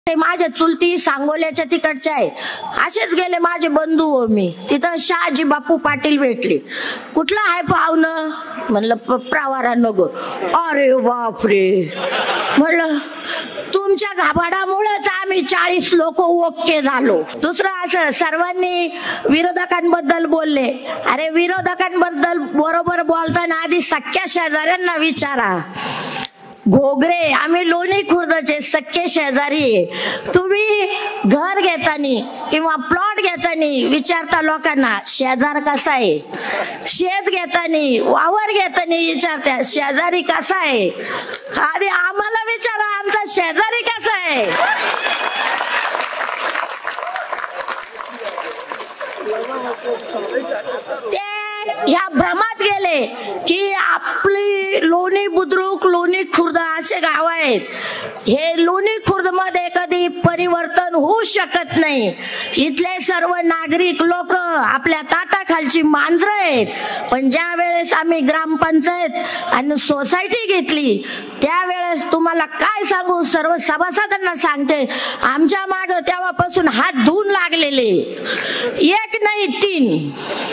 ते माझे चुलती सांगोल्याच्या तिकडचे आहे. असेच गेले माझे बंधू हो. मी तिथं शहाजी बापू पाटील भेटले. कुठलं आहे पाहुणं? म्हणलं प्रवारा नगर. अरे बापरे. म्हणलं तुमच्या घाबाडामुळेच आम्ही 40 लोक ओके झालो. दुसरं असं सर्वांनी विरोधकांबद्दल बोलले. अरे विरोधकांबद्दल बरोबर बोलताना आधी सख्या शेजाऱ्यांना विचारा. घोगरे आम्ही लोणी खुर्दचे सख्खे शेजारी. तुम्ही घर घेताना किंवा प्लॉट घेताना विचारता लोकांना शेजार कसा आहे. शेत घेताना वावर घेताना विचारता शेजारी कसा आहे. आधी आम्हाला विचारा आमचा शेजारी कसा आहे. ते या भ्रमात गेले की आपली लोणी बुद्रुक लोणी खुर्द असे गाव आहेत. हे लोणी खुर्द मध्ये कधी परिवर्तन होऊ शकत नाही. इथले सर्व नागरिक लोक आपल्या ताटाखालची मांजरं आहेत. पण ज्या वेळेस आम्ही ग्रामपंचायत आणि सोसायटी घेतली त्यावेळेस तुम्हाला काय सांगू, सर्व सभासदांना सांगते, आमच्या माग तेव्हापासून हात धुवून लागलेले. एक नाही 3.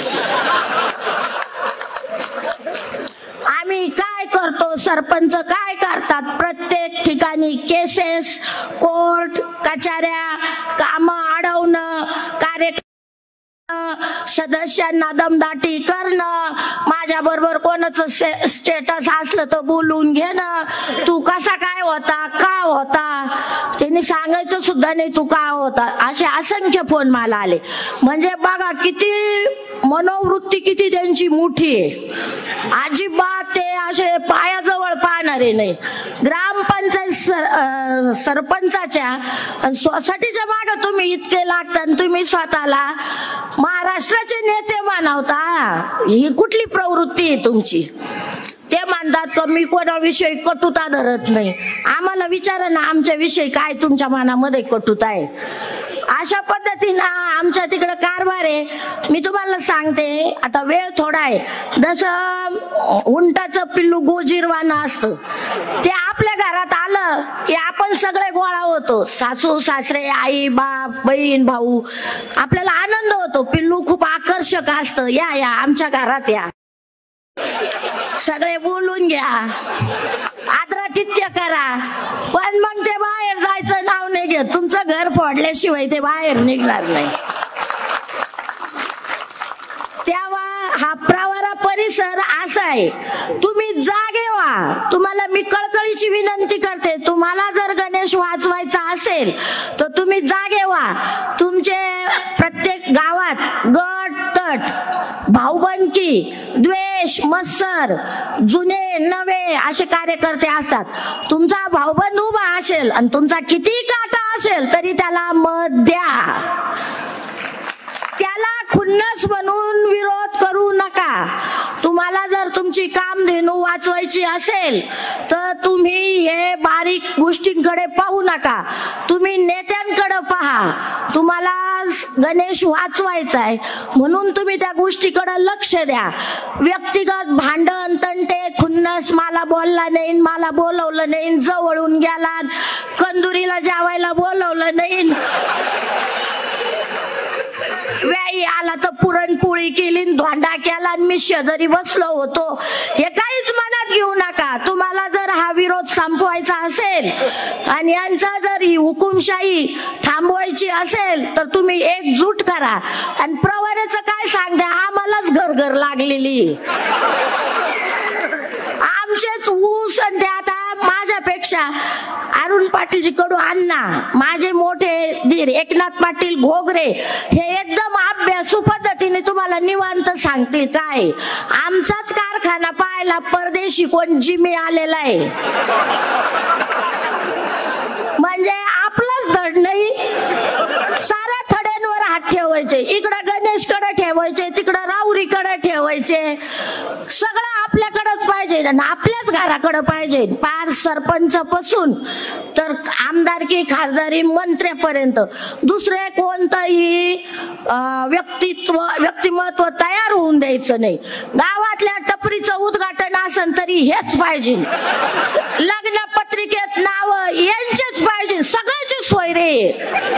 आम्ही काय करतो, सरपंच काय करतात, प्रत्येक ठिकाणी केसेस, कोर्ट कचऱ्या, काम अडवणं, कार्यक्रम, सदस्यांना दमदाटी करणं, माझ्या बरोबर कोणाचं स्टेटस असलं तर बोलून घेणं. तू कसा काय होता, का होता, त्यांनी सांगायचं सुद्धा नाही तू का होता. असे असंख्य फोन मला आले. म्हणजे बघा किती मनोवृत्ती किती त्यांची मोठी आहे. अजिबात ते असे पायाजवळ पाहणारे नाही. ग्रामपंचायत सरपंचाच्या आणि सोसायटीच्या मागे तुम्ही इतके लागता, तुम्ही स्वतःला महाराष्ट्राचे नेते मानवता. ही कुठली प्रवृत्ती आहे तुमची? ते म्हणतात का मी कोणाविषयी कटुता धरत नाही. आम्हाला विचारा ना आमच्या विषयी काय तुमच्या मनामध्ये कटुता आहे. अशा पद्धतीनं आमच्या तिकडे कारभार आहे. मी तुम्हाला सांगते, आता वेळ थोडा आहे. जसं उंटाचं पिल्लू गोजीरवाना असतं, ते आपल्या घरात आलं की आपण सगळे गोळा होतो. सासू सासरे, आई बाप, बहीण भाऊ, आपल्याला आनंद होतो. पिल्लू खूप आकर्षक असतं. या या आमच्या घरात या, सगळे बोलून घ्या, आदरातिथ्य करा. पण मग ते बाहेर जायचं नाव नाही घेत. तुमचं घर फोडल्याशिवाय ते बाहेर निघणार नाही. तेव्हा हा प्रवारा परिसर असा आहे, तुम्ही जागे व्हा. तुम्हाला मी कळकळीची विनंती करते, तुम्हाला जर गणेश वाचवायचा असेल तर तुम्ही जागे व्हा. तुमचे प्रत्येक गावात गट तट, भाऊबंदकी, द्वेष, मत्सर, जुने नवे असे कार्यकर्ते असतात. तुमचा भाऊबंद उभा असेल आणि तुमचा किती काटा असेल तरी त्याला मत द्या. त्याला खुन्नस म्हणून विरोध करू नका. तुम्हाला जर तुमची कामधेनू वाचवायची असेल तर तुम्ही हे बारीक गोष्टींकडे पाहू नका. तुम्ही नेत्यांकडे पहा. तुम्हाला गणेश वाचवायचा आहे म्हणून तुम्ही त्या गोष्टीकडे लक्ष द्या. व्यक्तिगत भांडण, तंटे, खुन्नस, मला बोलला नाही, मला बोलवलं नाही, जवळून गेला, कंदुरीला जेवायला बोलवलं नाही, व्याई आला तर पुरणपोळी केली, धोंडा केला आणि मी शेजारी बसलो होतो, हे काहीच मनात घेऊ नका. तुम्हाला जर हा विरोध संपवायचा असेल आणि यांचा जर ही हुकुमशाही थांबवायची असेल तर तुम्ही एकजूट करा. आणि प्रवाराचं काय सांगते, आम्हालाच घर लागलेली. आमचेच ऊस आणि आता माझ्यापेक्षा अरुण पाटीलजी कडू अण्णा, माझे मोठे धीर एकनाथ पाटील घोगरे, हे एकदम अभ्यासू पद्धतीने तुम्हाला निवांत सांगतील काय. आमचाच कारखाना पाहायला परदेशी कोण जिमी आलेला आहे. म्हणजे आपलंच धड नाही. साऱ्या थड्यांवर हात ठेवायचे, इकडं गणेश कडे ठेवायचे, तिकडं राऊरीकडे ठेवायचे, सगळं आपल्याकडेच पाहिजे. पाहिलं ना, आपल्याच घराकडे पाहिजे, पार सरपंच पासून तर आमदारकी खासदारी मंत्र्यापर्यंत दुसरे कोणतंही व्यक्तिमत्व तयार होऊन द्यायचं नाही. गावातल्या टपरीचं उद्घाटन असेल तरी हेच पाहिजे, लग्न पत्रिकेत नाव यांचेच पाहिजे, सगळ्याची सोय रे.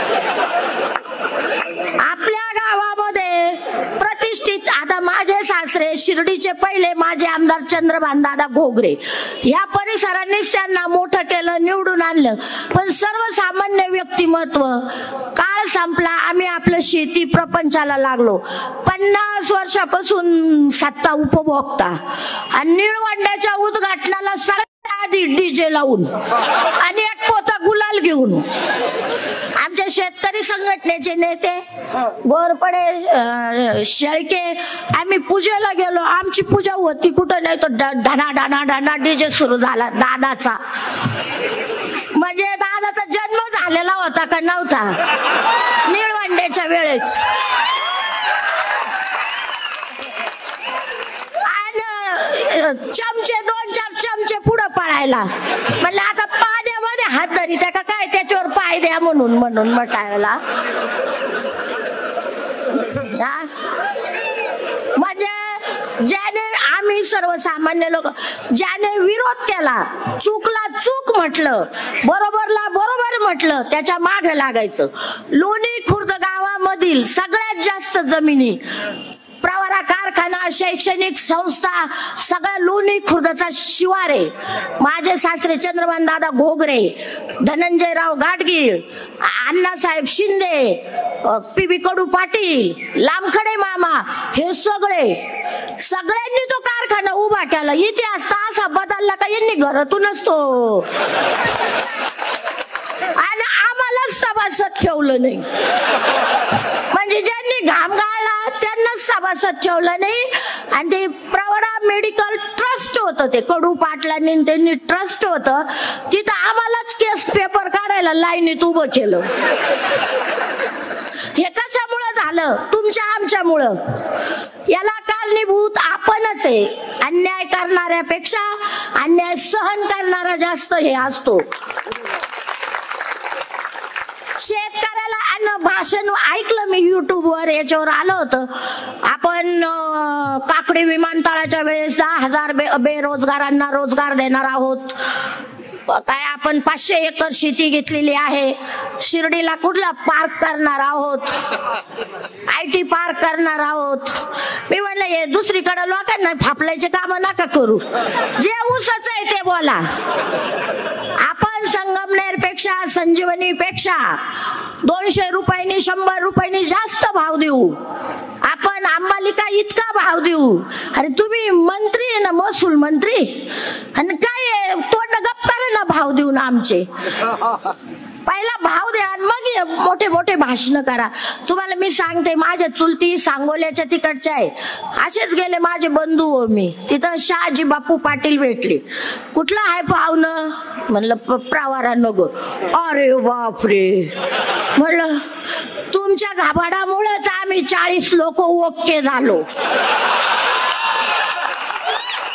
आपल्या गावामध्ये प्रतिष्ठित, आता माझे सासरे शिर्डीचे पहिले माझे आमदार चंद्रभानदादा घोगरे, ह्या परिसरांनीच त्यांना मोठं केलं, निवडून आणलं. पण सर्वसामान्य व्यक्तिमत्व, काळ संपला, आम्ही आपलं शेती प्रपंचाला लागलो. 50 वर्षापासून सत्ता उपभोगता आणि निळवंड्याच्या उद्घाटनाला सगळ्यात आधी डीजे लावून आणि एक पोता गुलाल घेऊन आमच्या शेतकरी संघटनेचे नेते गोरपडे शेळके, आम्ही पूजेला गेलो, आमची पूजा होती कुठं नाही, तो ढना ढना ढना डीजे सुरू झाला दादाचा. म्हणजे दादाचा जन्म झालेला होता का नव्हता निळवंड्याच्या वेळेस. चमचे 2-4 चमचे पुढे पळायला, म्हणलं आता पाण्यामध्ये हात धरी त्या का काय, त्याच्यावर पाय द्या म्हणून म्हटायला. म्हणजे ज्याने आम्ही सर्वसामान्य लोक ज्याने विरोध केला, चूकला चूक म्हटलं, बरोबरला बरोबर म्हटलं, त्याच्या मागे लागायचं. लोणी खुर्द गावामधील सगळ्यात जास्त जमिनी, प्रवरा कारखाना, शैक्षणिक संस्था, सगळ्या लोणी खुर्दचा शिवार आहे. माझे सासरे चंद्रभानदादा घोगरे, धनंजयराव गाडगीळ, अण्णासाहेब शिंदे, पी कडू पाटील, लामखडे मामा, हे सगळ्यांनी तो कारखाना उभा केला. इतिहास असा बदलला का यांनी घरातूनच तो, आणि आम्हालाच सभासद ठेवलं नाही. म्हणजे ज्यांनी घाम गाळला त्यांनाच सभासद ठेवलं नाही. आणि ते प्रवरा मेडिकल ट्रस्ट होतं, ते कडू पाटलांनी त्यांनी ट्रस्ट होतं, तिथं आम्हालाच केस पेपर काढायला लाईनीत उभं केलं. हे कशामुळं झालं? तुमच्या आमच्यामुळं. याला कारणीभूत आपणच आहे. अन्याय करणाऱ्यापेक्षा अन्याय सहन करणारा जास्त हे असतो. शेतकऱ्याला अन्न भाषण ऐकलं मी युट्यूबवर, याच्यावर आलं होतं. आपण काकडी विमानतळाच्या वेळेस 10,000 बेरोजगारांना रोजगार देणार आहोत. काय आपण 500 एकर शेती घेतलेली आहे. शिर्डीला कुठला पार्क करणार आहोत, IT पार्क करणार आहोत. मी म्हणलं हे दुसरीकडे लोकांना फापलायचे काम नका करू, जे ऊसच आहे ते बोला. आपण संगमनेर पेक्षा, संजीवनी पेक्षा 200 रुपयांनी 100 रुपयांनी जास्त भाव देऊ. आपण अंबालिका इतका भाव देऊ. अरे तुम्ही मंत्री आहे ना, महसूल मंत्री, आणि काय तोंड गप्प करा ना भाव देऊन आमचे. पहिला भाव द्या आणि मग मोठे मोठे भाषण करा. तुम्हाला मी सांगते, माझ्या चुलती सांगोल्याच्या तिकडच्या आहे. असेच गेले माझे बंधू हो, मी तिथं शहाजी बापू पाटील भेटले. कुठलं आहे पाहुणं? म्हणलं प्रवारा नगर. अरे बापरे, म्हणलं तुमच्या घाबाडामुळेच आम्ही 40 लोक ओके झालो.